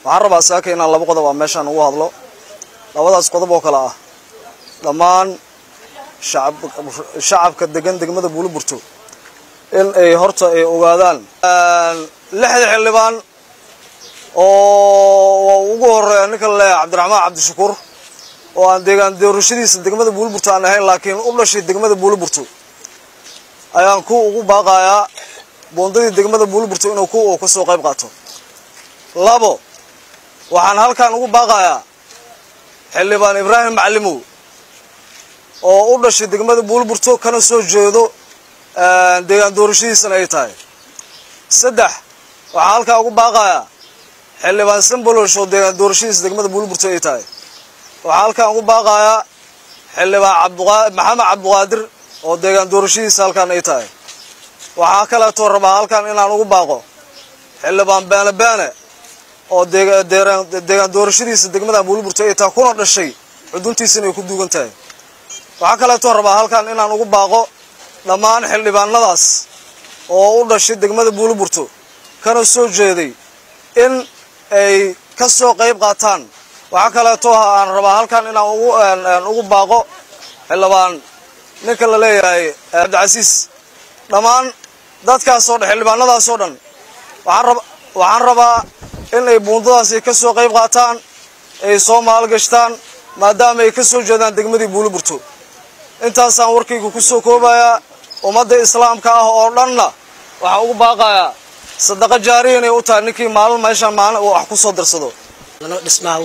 وعرب ساكن الله بقدر ومشان هو هذا لو هذا قدر بوكلا ضمان شعب كدجن دجمة بقول برتو إن هرتا وقادان لحد حلبان وقور نكال عبد الرحمن عبد الشكور وأن دجان دورشيس دجمة بقول برتو أنا هاي لكن أول شيء دجمة بقول برتو أيام كو باقايا بوندي دجمة بقول برتو إنه كو كسوق يبقاتو لابو وعن هالكان باقايا حلبان إبراهيم معلمو oo u dhashay degmada Buulburto kana soo jeedo deegaan doorashadiisa ay tahay saddex waxa halka ugu baaqaya xilibaan Sambolosh oo deegaan doorashadiisa degmada Buulburto ay tahay waxa halka ugu baaqaya xilibaan Maxamed Cabdiqaadir oo deegaan doorashadiisa halkan ay tahay waxa kala to raba halkan inaan ugu baaqo xilibaan Baana oo deegaan doorashadiisa degmada Buulburto ay tahay kuna dhashay xuduntiisana ay ku duugan tahay waxa kale oo rabaa halkan inaan ugu baaqo dhamaan xildhibaanadaas oo u dhashay degmada Buulburto kana soo jeeday in ay ka soo qayb qaataan waxa kale oo aan rabaa halkan inaan ugu baaqo xildhibaan ninka la leeyahay Cabdicasiis dhamaan dadkaas oo xildhibaanadaas oo dhan waxaan rabaa in ay buundadaas ka soo qayb qaataan ay Soomaal gashtaan maadaama ay ka soo jeedaan degmadii Buulburto intaas aan warkaygu ku soo koobaya ummadda islaamka ah oo dhanna waxa ugu baaqaya sadaqa jaariya inay u tahay ninkii maalin meeshan maalin wax ku soo darsado dhismaha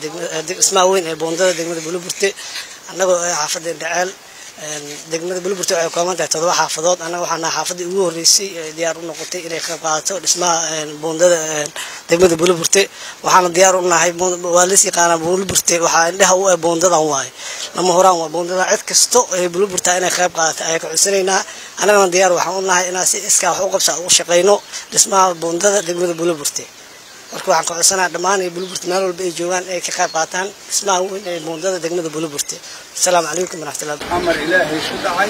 weyn ee boondada degmada Buulburto annagoo xaafadda Indhaceel degmada Buulburto ay kooban tahay 7 xaafadood annaga waxaan xaafadii ugu horeysay diyaar u noqotay inay ka qaato dhismaha boondada degmada Buulburto waxaan diyaar u nahay waalis yaqaan Buulburto waxa indhaha u boondadan waay lama horaan waa boondada cid kasto ee Buulburto inay qayb qaato ay ka cuseenayna anagana diyaar waxaan u nahay inaan si iska wax u qabso u shaqeyno dhismaha boondada degmada Buulburto marka waxaan ka cuseenaa dhamaan ee Buulburto meel walba ay joogan ay ka qayb qaataan dhismaha weyn ee boondada degmada Buulburto السلام عليكم ورحمة الله أمر إلهي شو دعي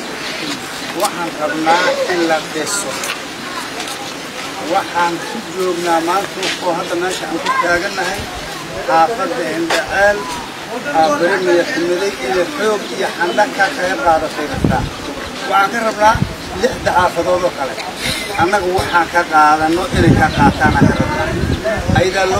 وحن قبنا إلا بيسو وحن شجوبنا ما نشوفه هذا ماشي عن كتاجنا هاي حافظ Indhaceel برمي يحملي إلى الحوق يحنك كيف هذا في البتاع وحن قربنا لحد حافظه له كله أنا وحن كقاعدة إنه إلى كقاعدنا قربنا أيدا لو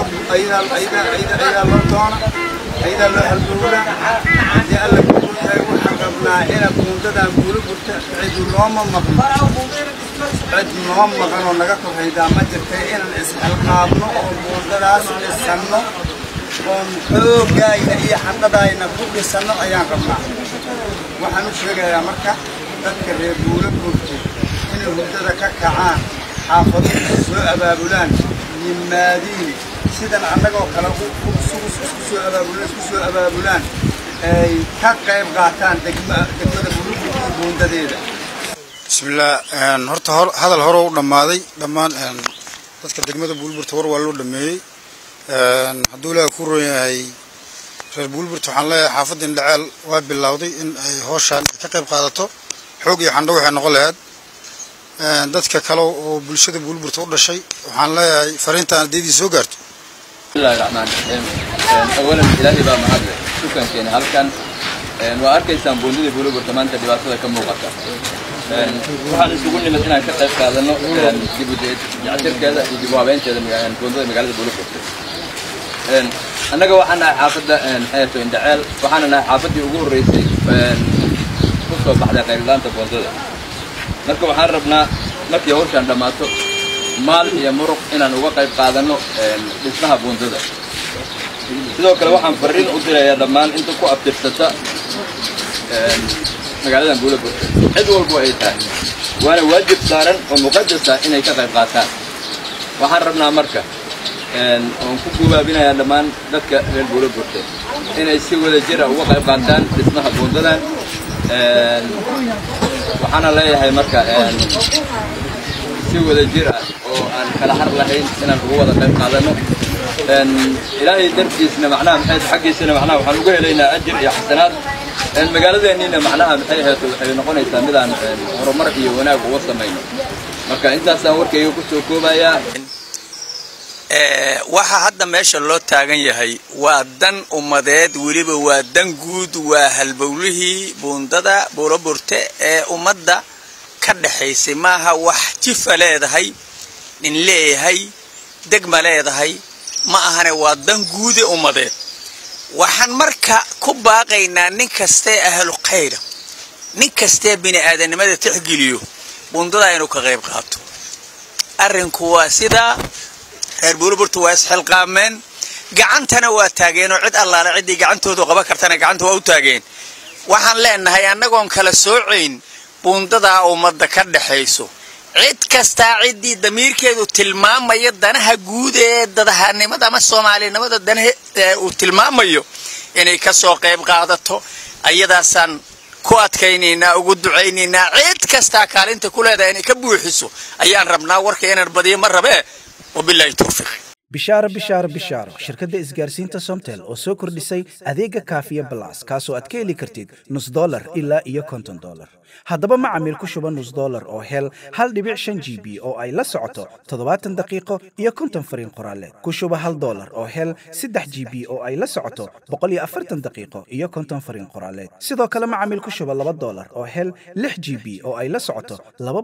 تونا أيدا لو هالدولة يلا وحقبنا إلى بوندة Buulburto عيد اليوم عيد اليوم كانوا نقطع هيدا ما جرتي إن الإسحاق قابنا وبوندة السنة ومحوق جاي هي حتى داينا كل السنة أيام قبنا وحنشوف يا مركا تذكر Buulburto إن البوندة كعان حافظ سوء أبابولان يمادين سيدنا عندك وكلامه سوء أبابولان كقيم قاتان دقمة بوندة ديدا. بسم الله هرت هذا الهرو دمادي دمان dadka degmada Buulburto war waa loo dhameeyay haduu la kuurayay reer Buulburto waxaan leeyahay xaafadda Indhaceel waa bilowday in ay hawshan ka qayb qaadato xoog iyo xandho waxay noqon lahayd dadka kale oo bulshada Buulburto u dhashay waxaan leeyahay fariintan deedii soo gaarto الله الرحمن الرحيم أولاً إلهي بقى معادلة شكراً كيني هالكان وأركيسان بوندي Buulburto maanta dhibaatada ka muuqata waxaan isugu nimid inaan ka qayb qaadano dib u dayactirkeeda iyo dib u habeynteeda boondada magaalada Buulburto annaga waxaan nahay xaafadda xeerto Indhaceel waxaan nahay xaafaddii ugu horeysay ku soo baxday qaylilaanta boondada marka waxaan rabnaa markii hawshan dhamaato maal iyo muruq inaan uga qayb qaadano dhismaha boondada sidoo kale waxaan fariin u dirayaa dhammaan inta ku abtirsata magaalada Buulburto cid walba ay tahay waana waajib saaran oo muqaddasa inay ka qayb qaataan waxaan rabnaa marka oon ku gubaabinayaa dhammaan dadka reer Buulburto inay si wada jir ah uga qayb qaataan dhismaha boondadan waxaana leeyahay marka si wada jir ah oo aan kala har lahayn inaan ugu wada qayb qaadano إلهي دركيسنا معناها محيط حقيسنا معناها وحنقول إلينا أجر يا حسنات المقالة إننا معناها محيط نقول يسمى عن هرمركي وناق ووصل مين مركا أنت سأورك يوكسو كوبايا waxa hadda meesha loo taagan yahay waa dan umadeed waliba waa dan guud waa halbowlihii buundada Buulaburte ee ummadda ka dhaxaysay maaha wax jifa leedahay in leeyahay degma leedahay ma ahane waa dan guud ee umadeed waxaan marka ku baaqaynaa nin kaste ahlu khayr nin kaste bini aadanimada tixgeliyo buundada inuu ka qayb qaato arrinku waa sida reer Buulaburte waa isxilqaameen gacantana waa taageen oo cid allaale cidii gacantoodu qaba kartana gacanta waa u taageen waxaan leenahay annagoon kala sooceyn buundada ummadda ka dhaxayso cid kasta cidii damiirkeedu tilmaamaya danaha guud ee dadahanimada ama Soomaalinimada danaha uu tilmaamayo inay ka soo qayb qaadato ayadaasan ku adkaynayna ugu ducaynayna cid kasta kaalinta ku leedahay inay ka buuxiso ayaan rabnaa warka inaan badiyo mar rabe وبالله التوفيق bishaaro shirkadda isgaarsiinta Somtel oo soo kordhisay adeega kaafiya plus kaasoo aad ka heli kartid $0 ilaa iyo $50 haddaba macaamiil ku shuba $0 oo hel 1.5 GB oo ay la socoto 70 daqiiqo iyo 50 fariin qoraaleed ku shuba $1 oo hel 3 GB oo ay la socoto 140 daqiiqo iyo 50 fariin qoraaleed sidoo kale macaamiil ku shuba $2 oo hel 6 GB oo ay la socoto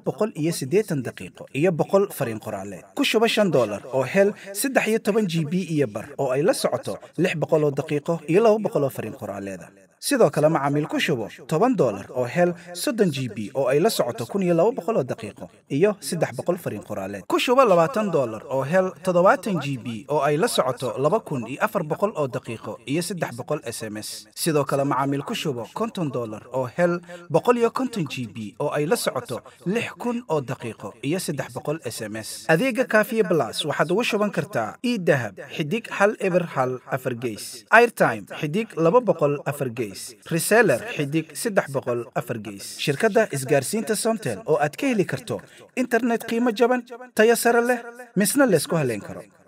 280 daqiiqo iyo 100 fariin qoraaleed ku shuba $5 oo hel 13 GB iyo bar oo ay la socoto 600 daqiiqo iyo 200 fariin qoraaleed sidoo kale macaamiil ku shubo $10 oo hel 30 GB oo ay la socoto 1200 daqiiqo iyo 300 fariin qoraaleed ku shubo $20 oo hel 70 GB oo ay la socoto 2400 oo daqiiqo iyo 300 SMS sidoo kale macaamiil ku shubo $50 oo hel 150 GB oo ay la socoto 6000 oo daqiiqo iyo 300 SMS adeega kaafiye plus waxaad ugu shuban kartaa idahab xidig hal eber hal afar gees airtime xidig 200 gees reseller xidig 300 afar gees shirkadda isgaarsiinta Somtel oo aad ka heli karto internet qiimo jaban tayo sare leh misna la isku haleyn karo